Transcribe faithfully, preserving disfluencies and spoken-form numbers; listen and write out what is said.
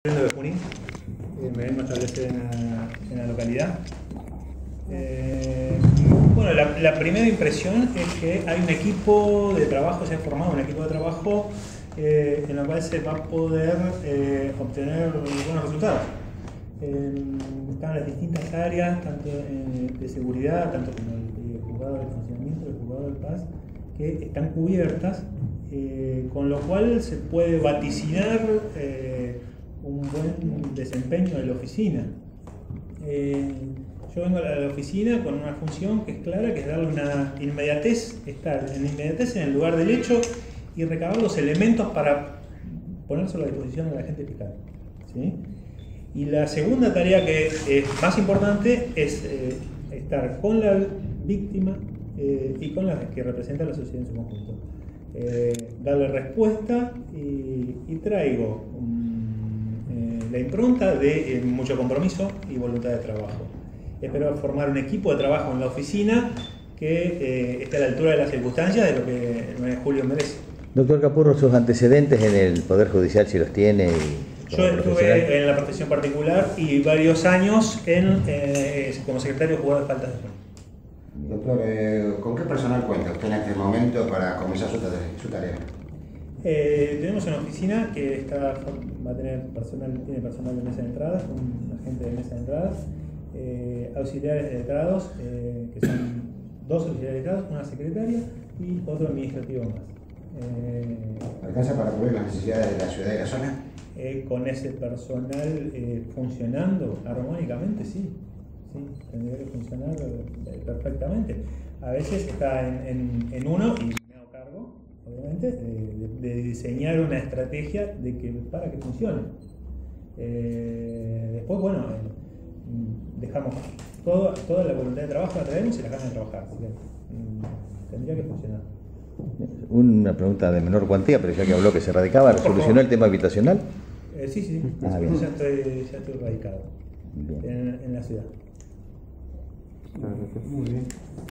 de Junín, eh, me vengo a establecer en la, en la localidad. Eh, bueno, la, la primera impresión es que hay un equipo de trabajo, se ha formado un equipo de trabajo eh, en el cual se va a poder eh, obtener buenos resultados. Eh, están las distintas áreas, tanto en, de seguridad, tanto como el, el juzgado de funcionamiento, el juzgado de paz, que están cubiertas, eh, con lo cual se puede vaticinar eh, un buen desempeño de la oficina. Eh, yo vengo a la oficina con una función que es clara, que es darle una inmediatez, estar en inmediatez en el lugar del hecho y recabar los elementos para ponérselo a disposición de la gente fiscal, ¿sí? Y la segunda tarea, que es más importante, es eh, estar con la víctima eh, y con la que representa la sociedad en su conjunto. Eh, darle respuesta y, y traigo um, eh, la impronta de eh, mucho compromiso y voluntad de trabajo. Espero formar un equipo de trabajo en la oficina que eh, esté a la altura de las circunstancias de lo que el nueve de julio merece. Doctor Capurro, sus antecedentes en el Poder Judicial, si los tiene. Y Yo estuve en la profesión particular y varios años en, eh, como secretario de juzgado de faltas de fuero. Doctor, eh, ¿con qué personal cuenta usted en este momento para comenzar su tarea? Su tarea? Eh, tenemos una oficina que está, va a tener personal, tiene personal de mesa de entradas, un agente de mesa de entradas, eh, auxiliares de letrados, eh, que son dos auxiliares de letrados, una secretaria y otro administrativo más. Eh, ¿Alcanza para cubrir las necesidades de la ciudad y la zona? Eh, con ese personal eh, funcionando armónicamente, sí, sí, tendría que funcionar eh, perfectamente. A veces está en, en, en uno, y me hago cargo, obviamente, de, de, de diseñar una estrategia de que, para que funcione. Eh, después, bueno, eh, dejamos todo, toda la voluntad de trabajo, la traemos y la ganas de trabajar, así que mm, tendría que funcionar. Una pregunta de menor cuantía, pero ya que habló que se radicaba, ¿resolucionó el tema habitacional? Eh, sí, sí, ah, ya, estoy, ya estoy radicado en, en la ciudad. Muy bien.